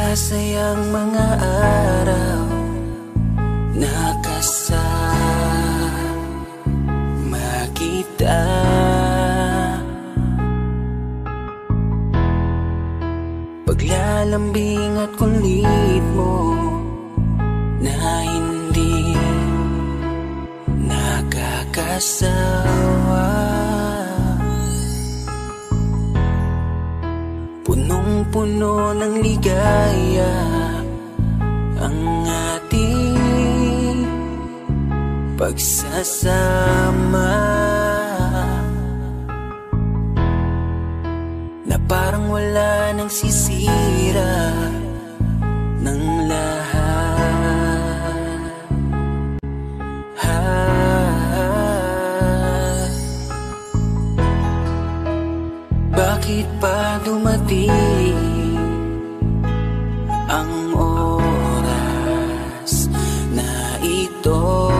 Masayang mga araw nakasama kita. Paglalambing at kulit mo na hindi nakakasawa. Punong-puno ng ligaya ang ating pagsasama, na parang wala nang sisira ng lahat. Bakit pa dumating ang oras na ito?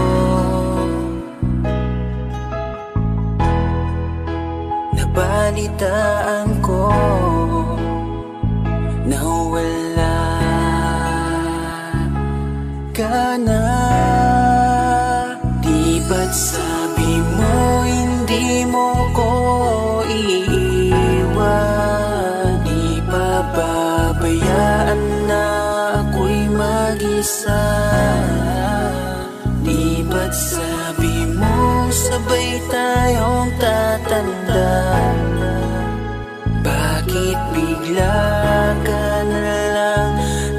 Nabalitaan ko na wala ka na. Di ba't sabi mo hindi mo ko iiwan? Di pa babayaan na ako'y mag-isa? Di ba't sabi mo sabay tayong tatanda? Bakit bigla ka na lang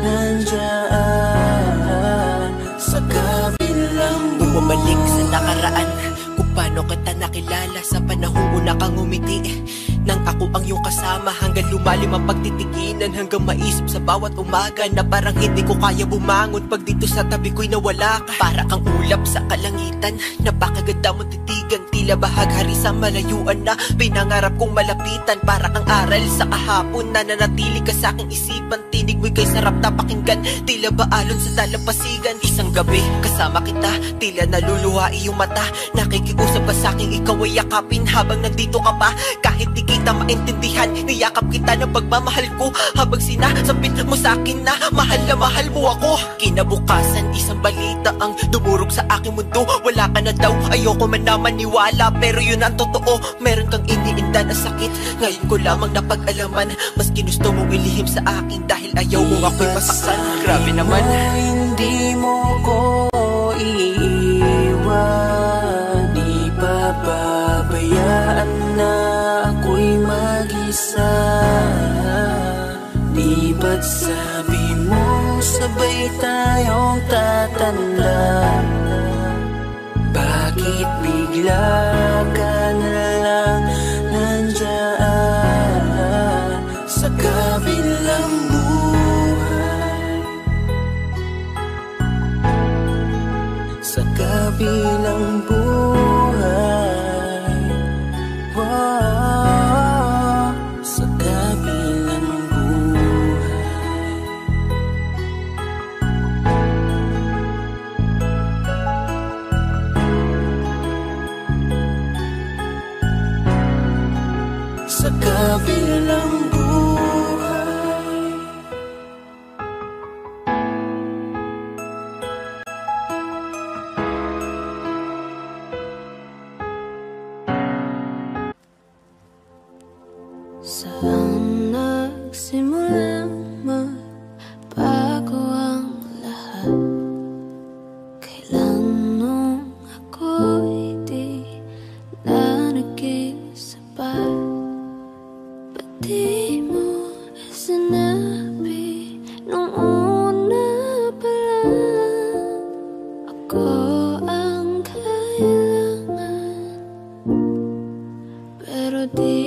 nandyan sa kabilang buhay? Bumalik sa nakaraan, kung paano kita nakilala sa panahong una kang umiti. Nang ako ang iyong kasama, hanggang lumalim ang pagtitikinan, hanggang maisip sa bawat umaga na parang hindi ko kaya bumangon pag dito sa tabi ko'y nawala ka. Para kang ulap sa kalangitan, napakaganda mong titigan, tila bahaghari sa malayuan na pinangarap kong malapitan. Para kang aral sa kahapon na nanatili ka sa aking isipan, tinig mo'y kay sarap na pakinggan, tila ba alon sa dalampasigan. Isang gabi kasama kita, tila naluluha iyong mata, nakikiusap ka sa aking ikaw ay yakapin habang nandito ka pa. Kahit di kita maintindihan, niyakap kita ng pagmamahal ko, habang sinasabit mo sa akin na mahal mo ako. Kinabukasan, isang balita ang dumurog sa aking mundo. Wala ka na daw, ayoko man na maniwala, pero yun ang totoo. Meron kang iniinda na sakit, ngayon ko lamang napag-alaman. Mas ginusto mong ilihim sa akin dahil ayaw mo ako'y masaktan. Grabe naman. Hindi mo ko iiwan, di pa babayaan na ako'y mag-isa. Di ba't sabi mo sabay tayong tatanda? Bakit bigla ka na lang nandyan sa kabilang buhay? Sa kabilang buhay, wow, sa kabilang buhay. Sa kabilang buhay. Saan nagsimulang magbago ang lahat? Kailan nung ako'y di na naging sapat? Ba't di mo sinabi nung una pa lang ako ang kailangan, pero di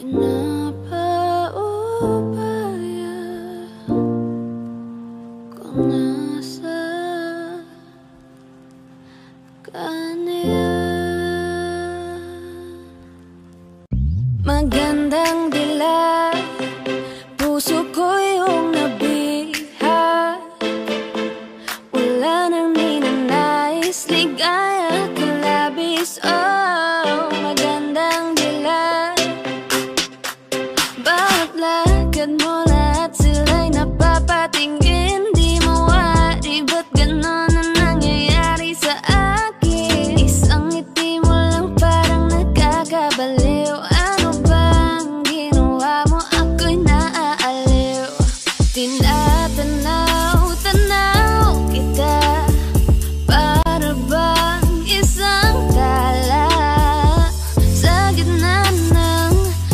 pinapaubaya kung nasa kanya. Magandang dilag, puso ko yung nabiha. Wala nang ninanais, ligaya ka labis. Oh, magandang dilag, bawat lakad mo lahat sila'y napapatingin. Di mawari, ba't ganon ang nangyayari sa akin? Isang ngiti mo lang parang nakakabaliw. Ano bang ginawa mo? Ako'y naaaliw. Tinatanaw-tanaw kita, para bang isang tala sa gitna ng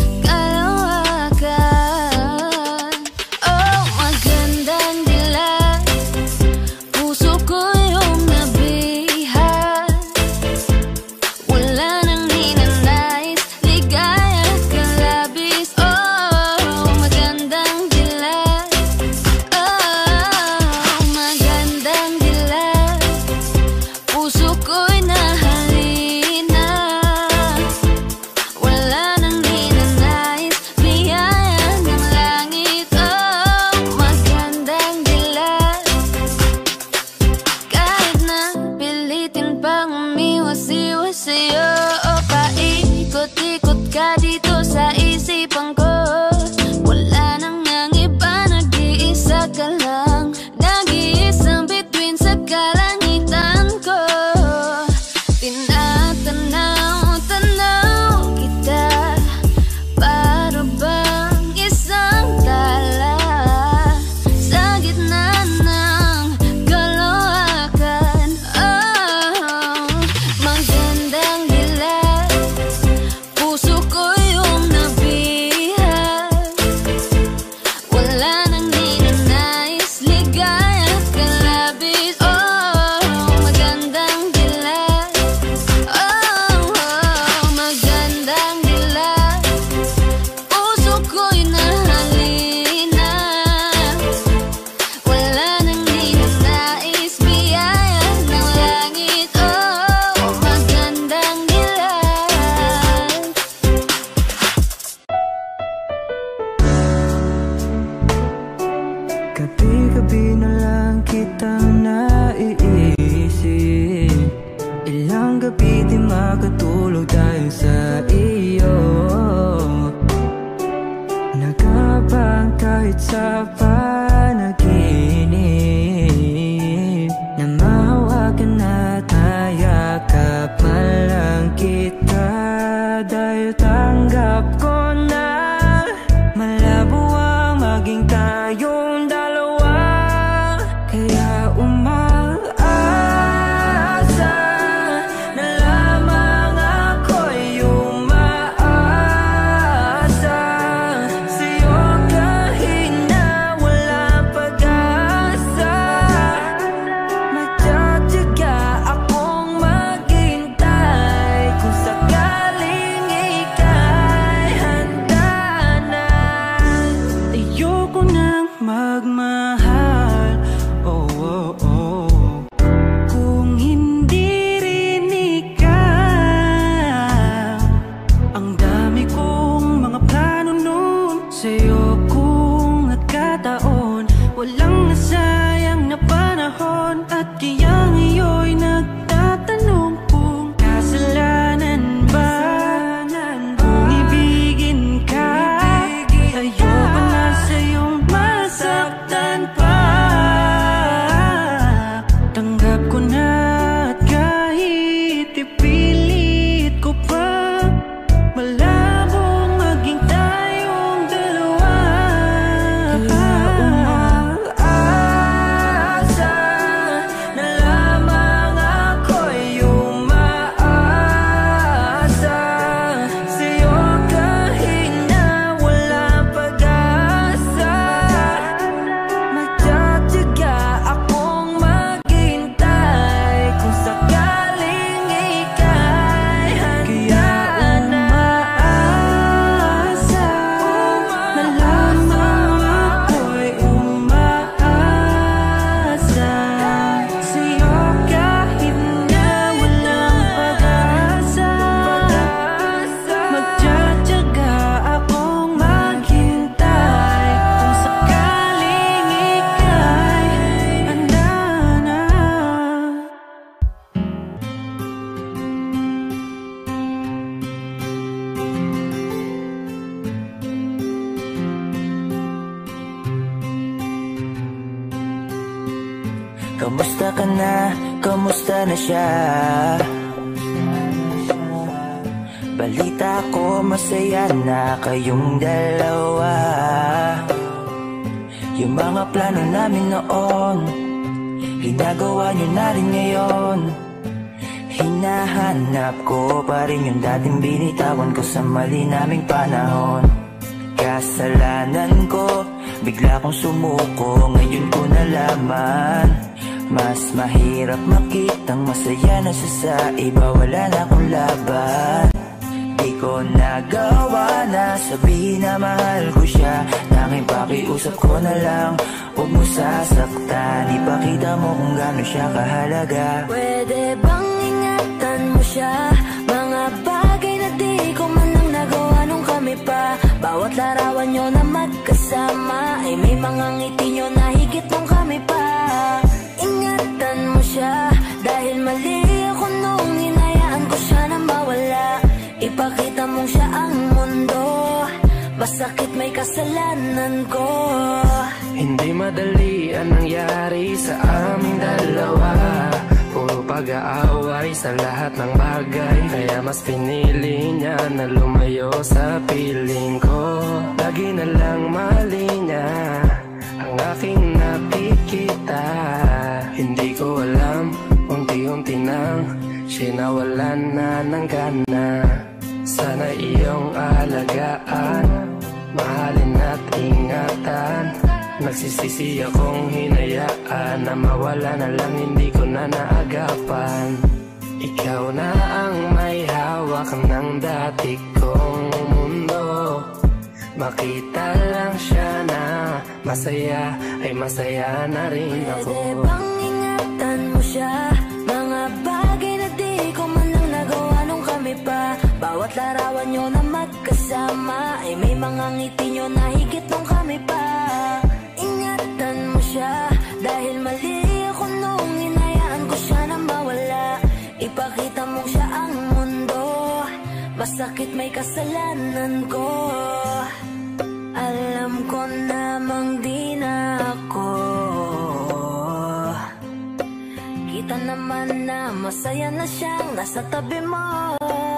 kalawakan. Oh, magandang dilag, puso ko yung nabiha. Wala nang ninanais, ligaya ka labis. Oh, magandang dilag. Oh, magandang dilag, puso ko'y nahalina. Wala nang ninanais, biyaya ng langit. Oh, magandang dilag, kahit na pilitin pang umiwas-iwas sa'yo. O paikot-ikot ka dito sa isipan ko. Wala nang ang iba, nag-iisa ka lang. Nag-iisang bituin sa kalangitan ko. Tinatanaw-tanaw kita, para bang isang tala sa gitna ng kalawakan. Oh, magandang dilag, puso ko yung nabiha. Wala nang ninanais, ligaya ka labis. Oh, magandang dilag. Oh, magandang dilag, puso ko'y nahalina. Wala nang ninanais, biyaya ng langit. Oh, magandang dilag. Gabi-gabi na lang kitang naiisip. Ilang gabi di makatulog dahil sa iyo. Nagabang kahit sa panaginip, na mahawakan at mayakap man lang kita. Dahil tanggap ko na malabo ang maging tayong dalawa. Kaya umaasa na lamang ako'y umaasa sa'yo kahit na walang pag-asa. Magtatiyaga akong maghintay kung sakaling ikaw Kamusta ka na? Kamusta na siya? Balita ko masaya na kayong dalawa. Yung mga plano namin noon, ginagawa niyo na rin ngayon. Hinahanap ko pa rin yung dating binitawan ko sa mali naming panahon. Kasalanan ko, bigla kong sumuko, ngayon ko nalaman. Mas mahirap makitang masaya na siya sa iba, wala na akong laban. Di ko nagawa na sabihin na mahal ko siya. Tanging pakiusap ko na lang, huwag mo sasaktan. Ipakita mo kung gano'n siya kahalaga. Pwede bang ingatan mo siya? Mga bagay na di ko man lang nagawa nung kami pa. Bawat larawan nyo na magkasama ay may mga ngiti nyo na higit nung kami pa. Ingatan mo siya dahil mali ako nung hinayaan ko siya na mawala. Ipakita mong siya ang mundo, masakit may kasalanan ko. Hindi madali ang nangyari sa aming dalawa. Puro pag-aaway sa lahat ng bagay, kaya mas pinili niya na lumayo sa piling ko. Lagi na lang mali niya ang aking nakikita. Hindi ko alam, unti-unti nang siya nawalan na ng gana. Sana iyong alagaan, mahalin at ingatan. Nagsisisi akong hinayaan na mawala na lang, hindi ko na naagapan. Ikaw na ang may hawak ng dati kong mundo. Makita lang siya na masaya, ay masaya na rin ako. Pwede bang ingatan mo siya? Mga bagay na di ko man lang nagawa nung kami pa. Bawat larawan nyo na magkasama ay may mga ngiti nyo na higit nung kami pa. Ingatan mo siya dahil mali ako nung hinayaan ko siya na mawala. Ipakita mong siya ang mundo, masakit may kasalanan ko. Alam ko namang di na ako. Kita naman na masaya na siyang nasa tabi mo.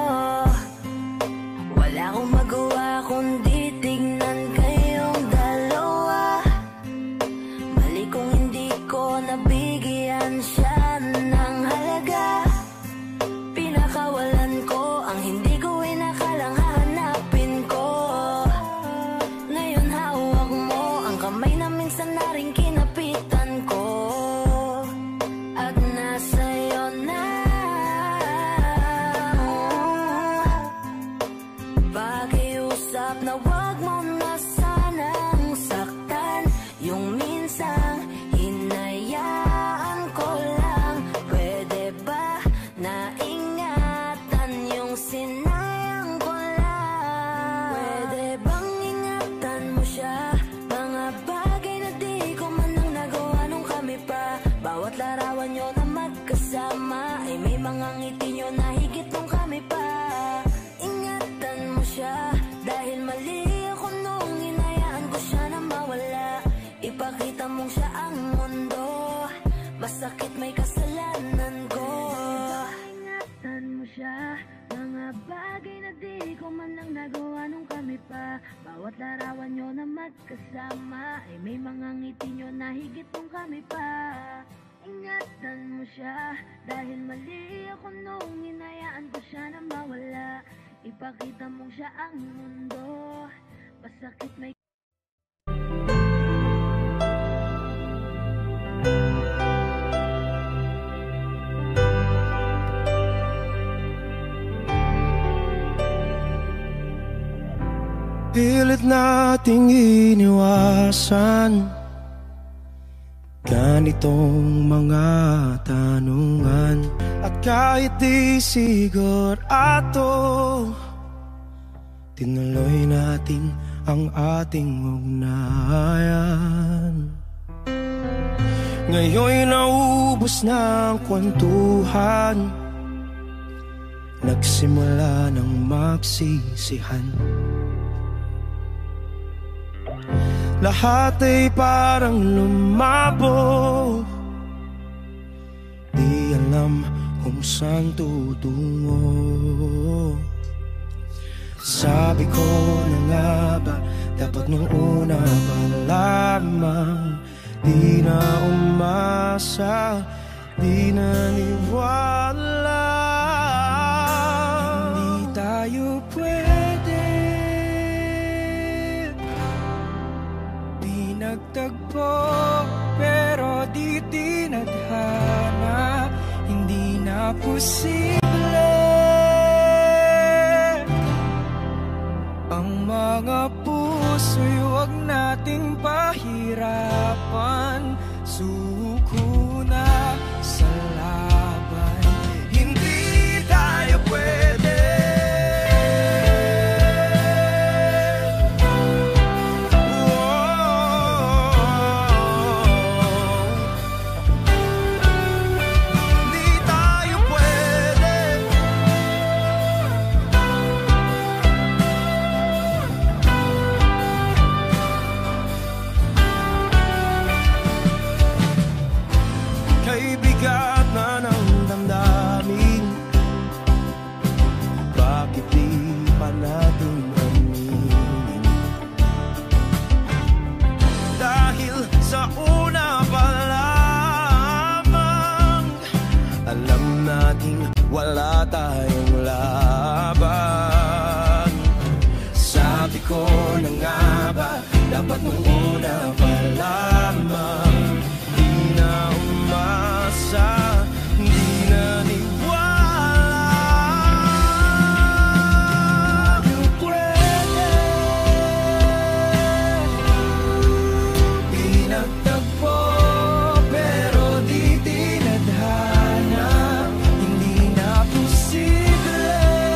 Wala akong magawa kundi tignan kayong dalawa. Mali kung hindi ko nabigyan siya ng halaga. Pinakawalan ko ang hindi ko inakalang hahanapin ko. Ngayon hawak mo ang kamay na minsan na rin kinapitan ko. At nasa'yo na. Pakiusap na wag mo na sanang saktan. Yung minsang hinayaan ko lang. Pwede ba na ingatan yung sinayang ko lang? Pwede bang ingatan mo siya? Mga bagay na di ko man lang nagawa nung kami pa. Bawat larawan nyo na magkasama ay may mga ngiti nyo na higit nung kami pa. Ingatan mo siya dahil mali ako nung hinayaan ko siya na mawala. Ipakita mong siya ang mundo, masakit may kasalanan ko. Ingatan mo siya, mga bagay na di ko man lang nagawa nung kami pa. Bawat larawan nyo na magkasama ay may mga ngiti nyo na higit nung kami pa. Ingatan mo siya dahil mali ako nung hinayaan ko siya na mawala. Ipakita mong siya ang mundo, masakit may pilit nating iniwasan ganitong mga tanungan. At kahit di sigurado, tinuloy natin ang ating ugnayan. Ngayon'y naubos na ang kwentuhan, nagsimula ng magsisihan. Lahat ay parang lumabo, alam kung saan tutungo. Sabi ko na nga ba, dapat nung una pa lamang, di na umasa, di naniwala. Hindi tayo pwede pinagtagpo, pero di tinadhana. Hindi na posible ang mga puso'y huwag nating pahirapan. Suko na sa laban, hindi tayo pwede. Hindi tayo pwede. Kay bigat na ng damdamin, bakit di pa natin aminin? Dahil sa una pa lamang, alam nating wala tayong laban. Sabi ko na nga ba, dapat nung una pa lamang, di na umasa, di naniwala. Tayo pwede pinagtagpo, pero di tinadhana. Hindi na posible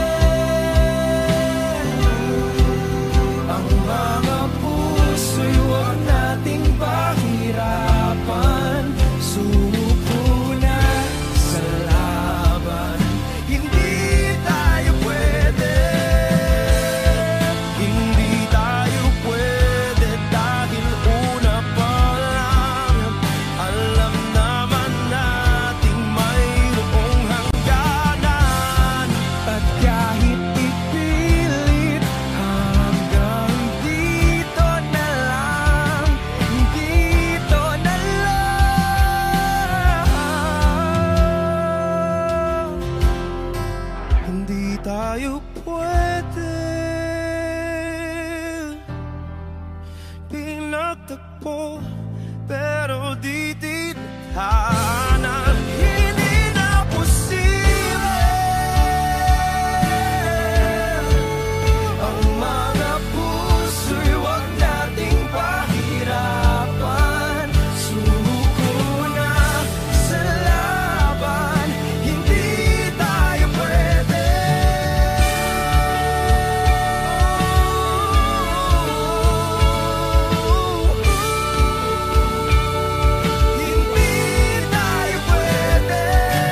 ang mga puso'y huwag nating pahirapan. Suko na sa laban, hindi tayo pwede. Hindi tayo pwede dahil una pa lang, alam naman nating mayroong hangganan. At kahit ipilit, hanggang dito na lang, dito na lang. Hindi tayo pwede pinagtagpo, pero di tinadhana. Hindi na posible ang mga puso'y huwag nating pahirapan. Suko na sa laban, hindi tayo pwede. Hindi tayo pwede.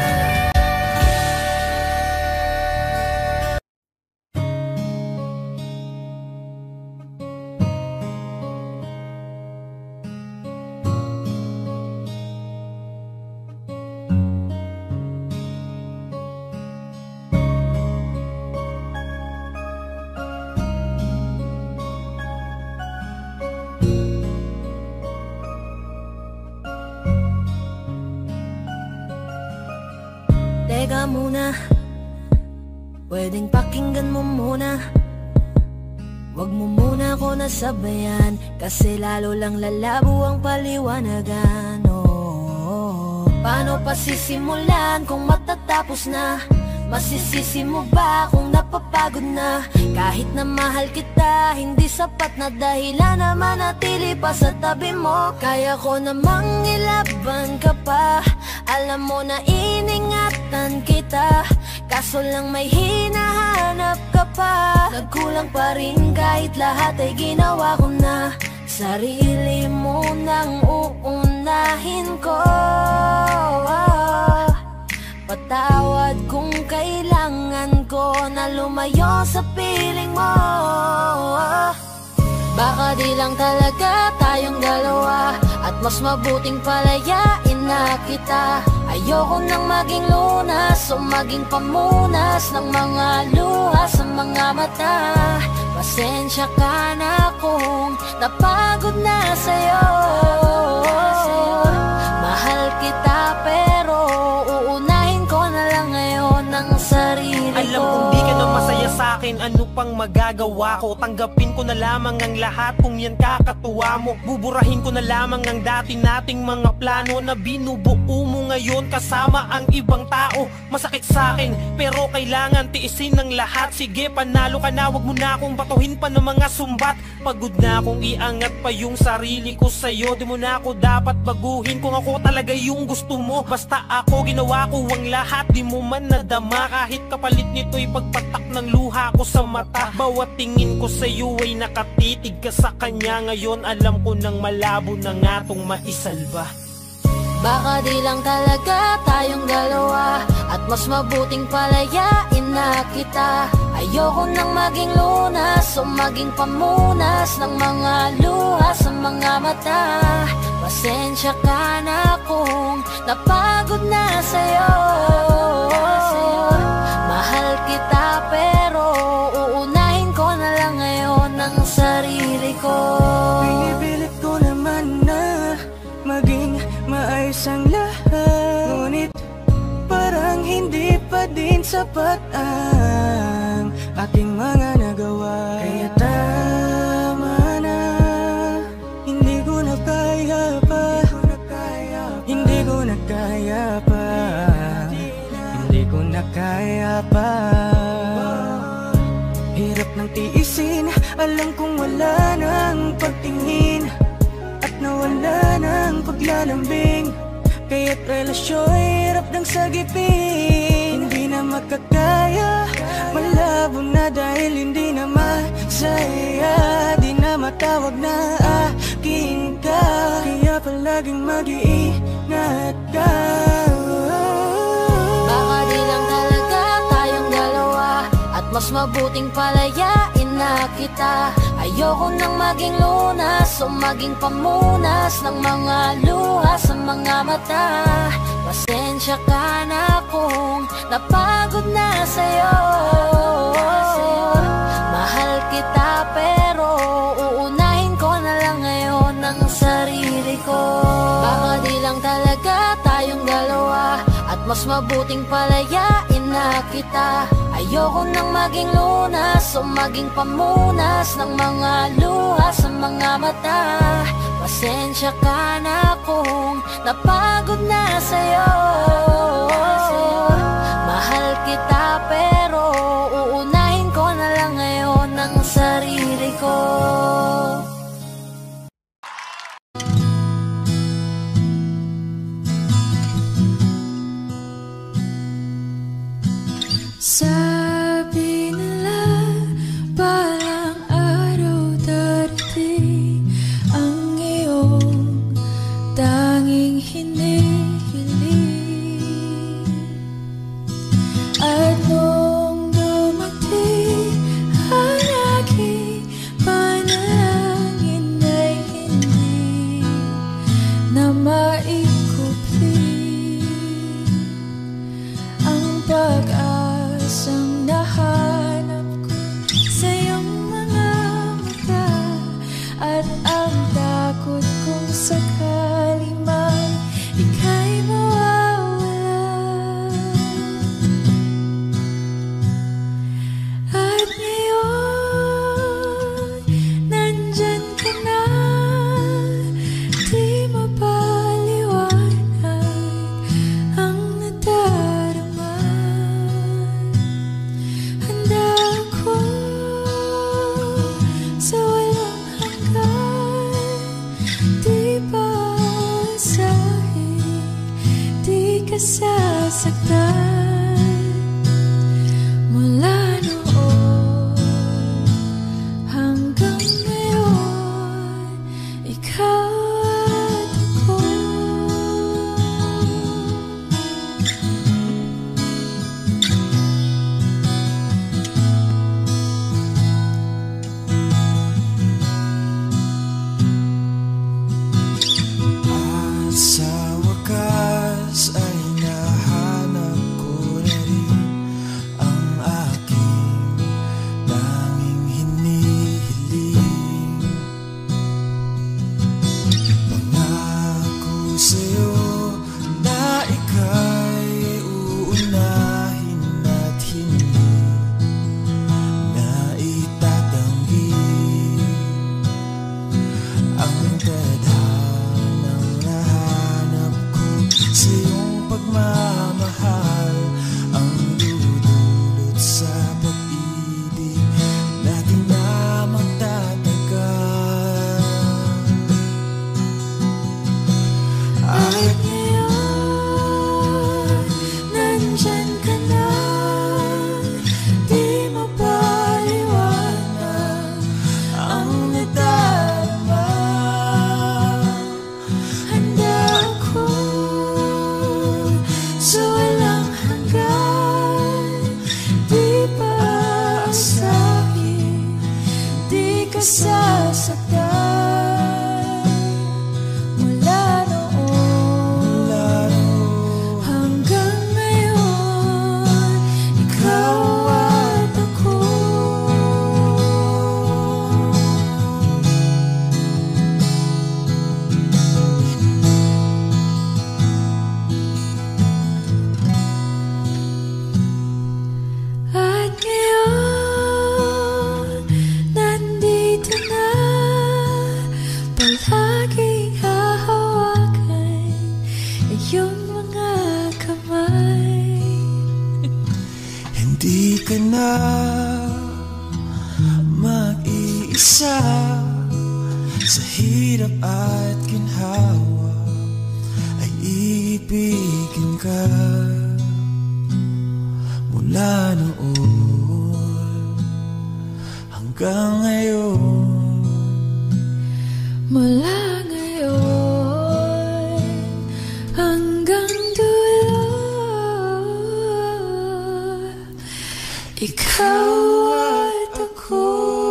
Teka muna, pwedeng pakinggan mo muna. Wag mo muna ako nasabayan, kasi lalo lang lalabo ang paliwanagan. Paano pa sisimulan kung matatapos na? Masisisi mo ba kung napapagod na? Kahit na mahal kita, hindi sapat na dahilan na manatili pa sa tabi mo. Kaya ko namang ilaban ka pa, alam mo na iningatan kita, kaso lang may hinahanap ka pa. Nagkulang pa rin kahit lahat ay ginawa ko na. Sarili mo nang uunahin ko. Patawad kung kailangan ko na lumayo sa piling mo. Baka di lang talaga tayong dalawa, at mas mabuting palayain na kita. Ayoko nang maging lunas o maging pamunas ng mga luha sa mga mata. Pasensya ka na kung napagod na sa'yo. Mahal kita pero uunahin ko na lang ngayon ang sarili ko. Alam kong di ka na masaya sa'kin, ano pang magagawa ko? Tanggapin ko na lamang ang lahat kung yan kakatuwa mo. Buburahin ko na lamang ang dati nating mga plano na binubuo mo ngayon kasama ang ibang tao. Masakit sa'kin pero kailangan tiisin ng lahat. Sige, panalo ka na, wag mo na akong batuhin pa ng mga sumbat. Pagod na akong iangat pa yung sarili ko sa'yo. Di mo na ako dapat baguhin kung ako talaga yung gusto mo. Basta ako ginawa ko ang lahat, di mo man nadama. Kahit kapalit nito'y pagpatak ng luha ko sa mata. Bawat tingin ko sa'yo ay nakatitig ka sa kanya. Ngayon alam ko nang malabo na nga tong maisalba. Baka di lang talaga tayong dalawa, at mas mabuting palayain na kita. Ayoko nang maging lunas o maging pamunas ng mga luha sa mga mata. Pasensya ka na kung napagod na sa'yo. Mahal kita pero uunahin ko na lang ngayon ang sarili ko. Pinipilit ko naman na maging maayos ang lahat, ngunit parang hindi pa din sapat ang aking mga nagawa. Kaya tama na, hindi ko na kaya pa, hindi ko na kaya pa, hindi ko na kaya pa. Hirap ng tiisin, alam kong wala nang pagtingin at nawala ng paglalambing. Kaya't relasyo'y hirap ng sagipin. Hindi na makakaya, malabo na dahil hindi na masaya. Di na matawag na akin ka, kaya palaging mag-iingat ka. Baka di lang talaga tayong dalawa, at mas mabuting palayain na kita. Ayoko nang maging lunas o maging pamunas ng mga luha sa mga mata. Pasensya ka na kung napagod na sa'yo. Mahal kita pero uunahin ko na lang ngayon ang sarili ko. Baka di lang talaga tayong dalawa, at mas mabuting palayain na kita. Ayoko nang maging lunas o maging pamunas ng mga luha sa mga mata. Pasensya ka na kung napagod na sa'yo. Mahal kita pero uunahin ko na lang ngayon ang sarili ko. Sabi nila parang araw darating ang iyong tanging hinihiling. At nung dumating ang aking panahon, ka sasaktan. Mula noon hanggang ngayon, ikaw at ako. At ngayon, nandito na, palaging hahawakan iyong mga kamay. Hindi ka na mag-iisa sa hirap at ginhawa, ay iibigin ka. Mula noon hanggang ngayon, Mula ngayon hanggang dulo, ikaw at ako.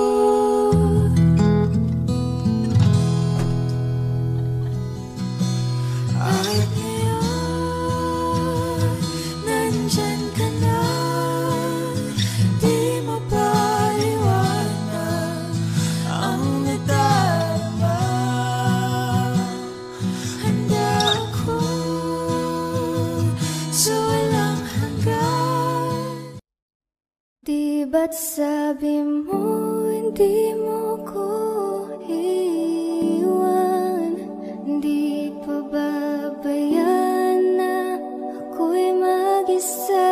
At ngayon, nandyan ka na, di mapaliwanag ang nadarama. Handa ako sa walang hanggan. Di ba't sabi mo hindi mo ko iwan? Di pa babayan na ako'y mag-isa?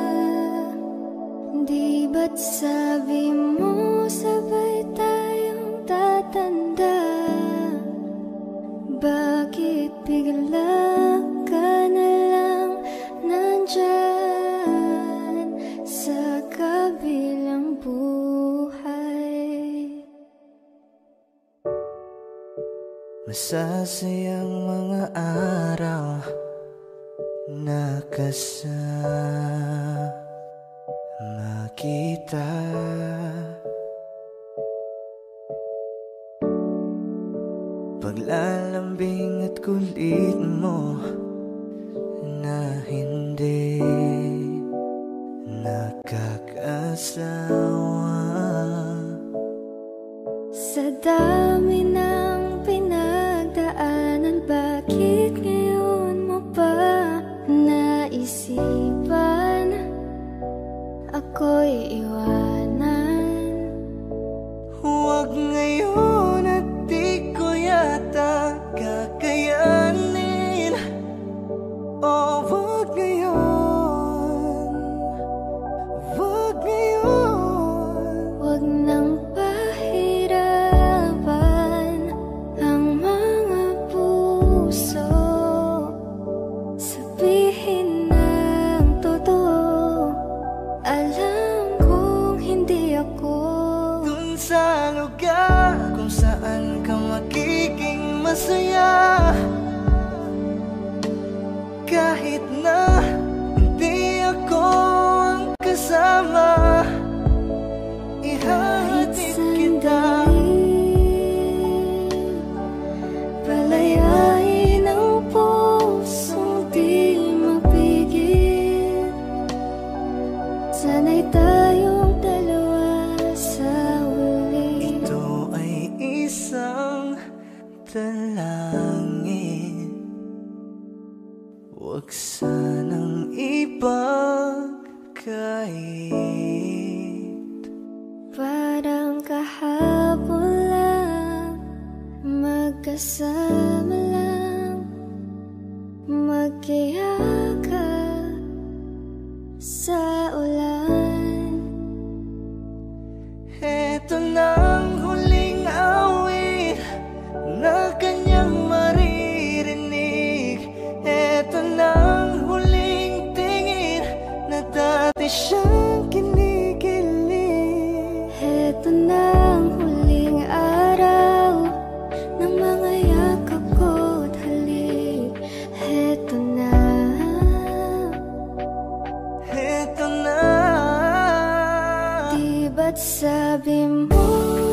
Di ba't sabi mo sabay tayong tatanda? Bakit bigla ka na lang nandyan sa kabilang buhay? Masasayang mga araw na kasama kita. Paglalambing at kulit mo na hindi nakakasawa. Sa dami ng pinagdaanan, bakit ngayon mo pa naisipan ako'y iwanan? huwag ngayon at di ko yata kakayanin. Oh, huwag ngayon, huwag ngayon. Huwag nang pahirapan ang mga puso. Sabihin ng totoo, alam kong hindi ako. Dun sa lugar kung saan ka magiging masaya, kahit na hindi ako ang kasama, ihahatid kita. Palayain ang pusong di mapigil. Sana'y tayong dalawa sa huli. Ito ay isang dalangin, huwag sanang ipagkait. Parang kahapon lang, magkasama lang, magkiyakap sa ulan. Eto nang huling awit na kanyang maririnig. Eto nang huling tingin na dati siyang kinikilig. Eto na ang huling araw ng mga yakap ko't halik. Eto na. Eto na. Di ba't sabi mo